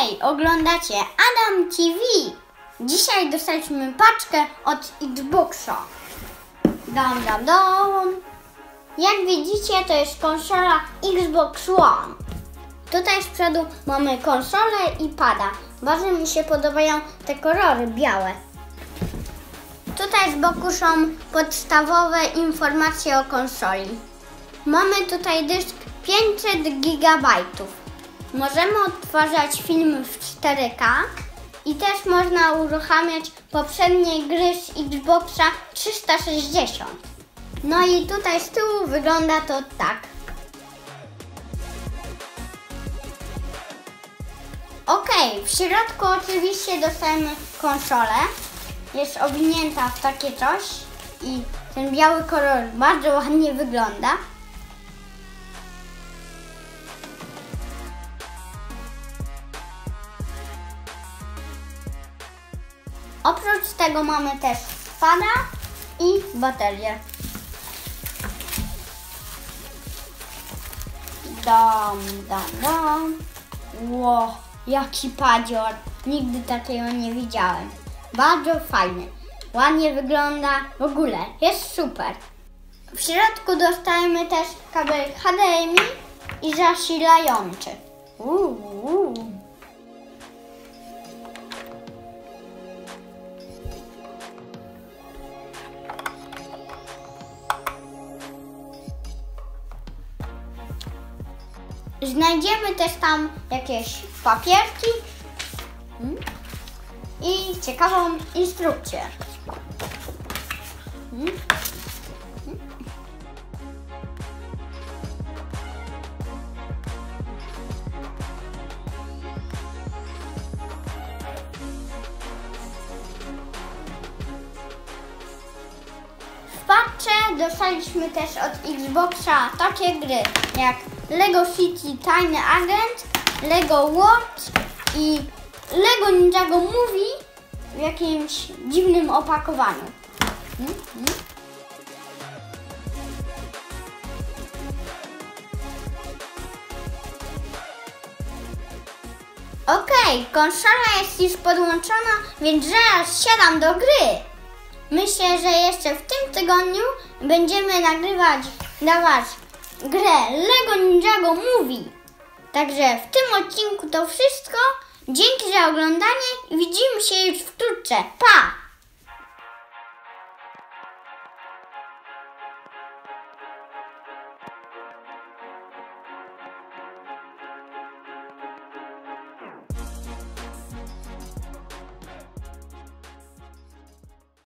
Hej, oglądacie Adam TV. Dzisiaj dostaliśmy paczkę od Xboxa. Jak widzicie, to jest konsola Xbox One. Tutaj z przodu mamy konsolę i pada. Bardzo mi się podobają te kolory białe. Tutaj z boku są podstawowe informacje o konsoli. Mamy tutaj dysk 500 GB. Możemy odtwarzać filmy w 4K i też można uruchamiać poprzednie gry z Xboxa 360. No i tutaj z tyłu wygląda to tak. W środku oczywiście dostajemy konsolę. Jest owinięta w takie coś i ten biały kolor bardzo ładnie wygląda. Oprócz tego mamy też pada i baterię. Wow, jaki padzior! Nigdy takiego nie widziałem. Bardzo fajny. Ładnie wygląda. W ogóle jest super. W środku dostajemy też kabel HDMI i zasilający. Znajdziemy też tam jakieś papierki i ciekawą instrukcję. W paczce dostaliśmy też od Xboxa takie gry jak Lego City Tajny Agent, Lego World i Lego Ninjago Movie w jakimś dziwnym opakowaniu. Konsola jest już podłączona, więc zaraz siadam do gry. Myślę, że jeszcze w tym tygodniu będziemy dawać grę Lego Ninjago Movie. Także w tym odcinku to wszystko. Dzięki za oglądanie i widzimy się już wkrótce. Pa!